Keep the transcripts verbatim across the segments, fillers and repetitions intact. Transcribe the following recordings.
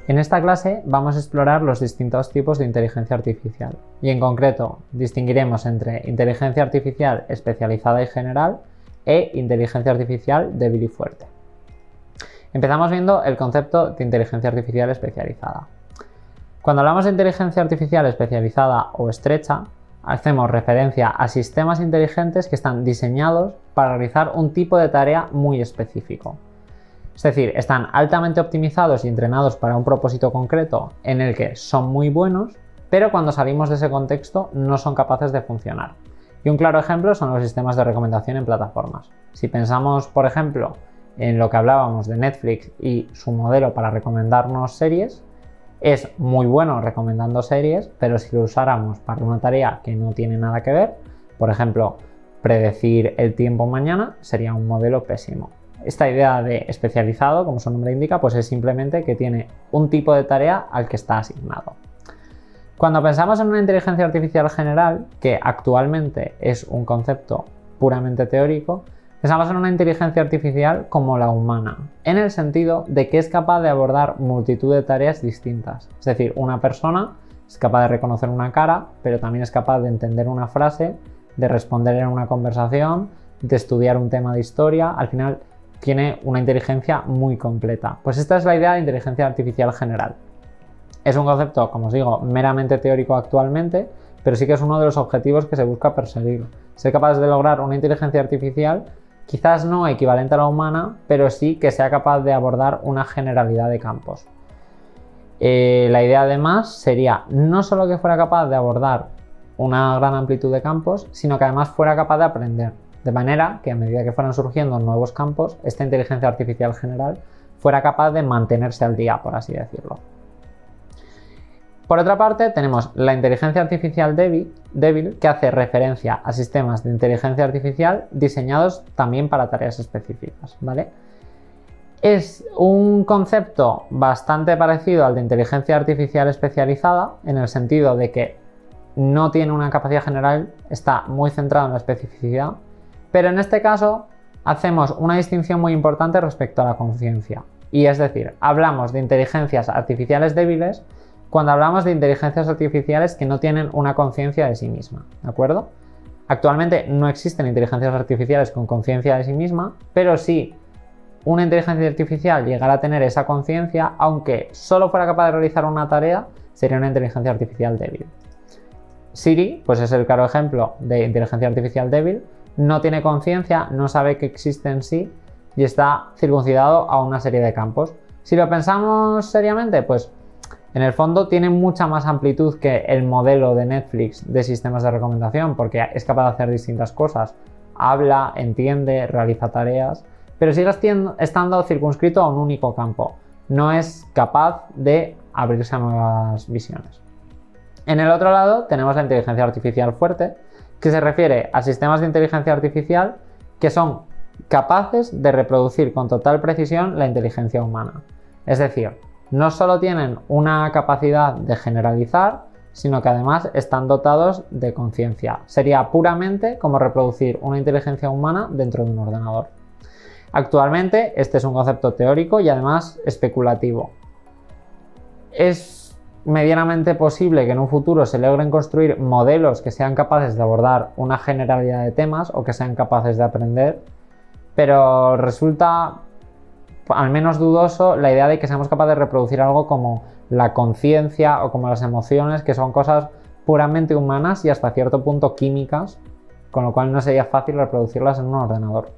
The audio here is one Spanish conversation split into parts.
En esta clase vamos a explorar los distintos tipos de inteligencia artificial y en concreto distinguiremos entre inteligencia artificial especializada y general e inteligencia artificial débil y fuerte. Empezamos viendo el concepto de inteligencia artificial especializada. Cuando hablamos de inteligencia artificial especializada o estrecha, hacemos referencia a sistemas inteligentes que están diseñados para realizar un tipo de tarea muy específico. Es decir, están altamente optimizados y entrenados para un propósito concreto en el que son muy buenos, pero cuando salimos de ese contexto no son capaces de funcionar. Y un claro ejemplo son los sistemas de recomendación en plataformas. Si pensamos, por ejemplo, en lo que hablábamos de Netflix y su modelo para recomendarnos series, es muy bueno recomendando series, pero si lo usáramos para una tarea que no tiene nada que ver, por ejemplo, predecir el tiempo mañana, sería un modelo pésimo. Esta idea de especializado, como su nombre indica, pues es simplemente que tiene un tipo de tarea al que está asignado. Cuando pensamos en una inteligencia artificial general, que actualmente es un concepto puramente teórico, pensamos en una inteligencia artificial como la humana, en el sentido de que es capaz de abordar multitud de tareas distintas. Es decir, una persona es capaz de reconocer una cara, pero también es capaz de entender una frase, de responder en una conversación, de estudiar un tema de historia. Al final tiene una inteligencia muy completa. Pues esta es la idea de inteligencia artificial general. Es un concepto, como os digo, meramente teórico actualmente, pero sí que es uno de los objetivos que se busca perseguir. Ser capaz de lograr una inteligencia artificial quizás no equivalente a la humana, pero sí que sea capaz de abordar una generalidad de campos. Eh, la idea además sería no solo que fuera capaz de abordar una gran amplitud de campos, sino que además fuera capaz de aprender. De manera que a medida que fueran surgiendo nuevos campos, esta inteligencia artificial general fuera capaz de mantenerse al día, por así decirlo. Por otra parte, tenemos la inteligencia artificial débil, débil, que hace referencia a sistemas de inteligencia artificial diseñados también para tareas específicas, ¿vale? Es un concepto bastante parecido al de inteligencia artificial especializada, en el sentido de que no tiene una capacidad general, está muy centrado en la especificidad, pero en este caso hacemos una distinción muy importante respecto a la conciencia. Y es decir, hablamos de inteligencias artificiales débiles cuando hablamos de inteligencias artificiales que no tienen una conciencia de sí misma, ¿de acuerdo? Actualmente no existen inteligencias artificiales con conciencia de sí misma, pero sí una inteligencia artificial llegara a tener esa conciencia, aunque solo fuera capaz de realizar una tarea, sería una inteligencia artificial débil. Siri, pues es el claro ejemplo de inteligencia artificial débil, no tiene conciencia, no sabe que existe en sí y está circuncidado a una serie de campos. Si lo pensamos seriamente, pues en el fondo tiene mucha más amplitud que el modelo de Netflix de sistemas de recomendación, porque es capaz de hacer distintas cosas. Habla, entiende, realiza tareas, pero sigue estando circunscrito a un único campo. No es capaz de abrirse a nuevas visiones. En el otro lado tenemos la inteligencia artificial fuerte, que se refiere a sistemas de inteligencia artificial que son capaces de reproducir con total precisión la inteligencia humana. Es decir, no solo tienen una capacidad de generalizar, sino que además están dotados de conciencia. Sería puramente como reproducir una inteligencia humana dentro de un ordenador. Actualmente este es un concepto teórico y además especulativo. Es medianamente posible que en un futuro se logren construir modelos que sean capaces de abordar una generalidad de temas o que sean capaces de aprender, pero resulta al menos dudoso la idea de que seamos capaces de reproducir algo como la conciencia o como las emociones, que son cosas puramente humanas y hasta cierto punto químicas, con lo cual no sería fácil reproducirlas en un ordenador.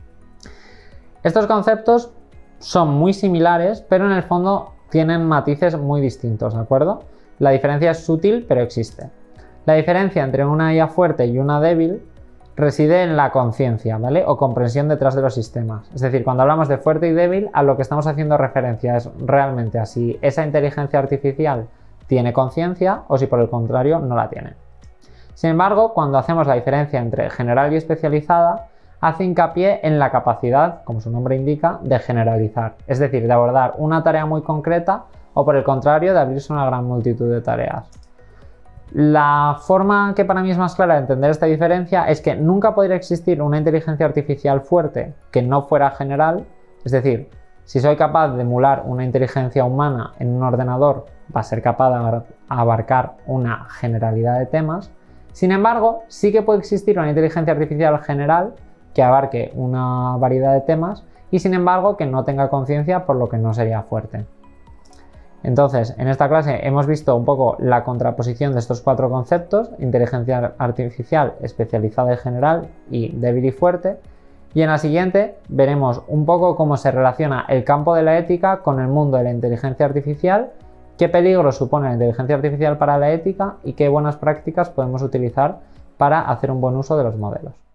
Estos conceptos son muy similares, pero en el fondo tienen matices muy distintos, ¿de acuerdo? La diferencia es sutil, pero existe. La diferencia entre una I A fuerte y una débil reside en la conciencia, ¿vale? O comprensión detrás de los sistemas. Es decir, cuando hablamos de fuerte y débil, a lo que estamos haciendo referencia es realmente a si esa inteligencia artificial tiene conciencia o si por el contrario no la tiene. Sin embargo, cuando hacemos la diferencia entre general y especializada, hace hincapié en la capacidad, como su nombre indica, de generalizar, es decir, de abordar una tarea muy concreta o por el contrario de abrirse una gran multitud de tareas. La forma que para mí es más clara de entender esta diferencia es que nunca podría existir una inteligencia artificial fuerte que no fuera general, es decir, Si soy capaz de emular una inteligencia humana en un ordenador, va a ser capaz de abarcar una generalidad de temas. Sin embargo, sí que puede existir una inteligencia artificial general que abarque una variedad de temas y sin embargo que no tenga conciencia, por lo que no sería fuerte. Entonces, en esta clase hemos visto un poco la contraposición de estos cuatro conceptos: inteligencia artificial especializada y general y débil y fuerte. Y en la siguiente veremos un poco cómo se relaciona el campo de la ética con el mundo de la inteligencia artificial, qué peligro supone la inteligencia artificial para la ética y qué buenas prácticas podemos utilizar para hacer un buen uso de los modelos.